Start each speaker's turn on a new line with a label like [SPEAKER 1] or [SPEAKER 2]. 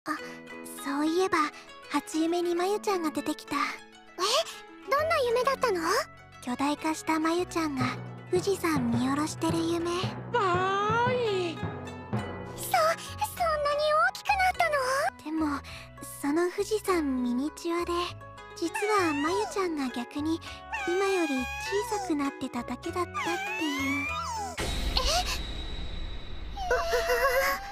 [SPEAKER 1] あ、そういえば初夢にまゆちゃんが出てきた。どんな夢だったの？巨大化したまゆちゃんが富士山見下ろしてる夢。
[SPEAKER 2] わーい。
[SPEAKER 1] そんなに大きくなったの？でもその富士山ミニチュアで、実はまゆちゃんが逆に今より小さくなってただけだったっていう。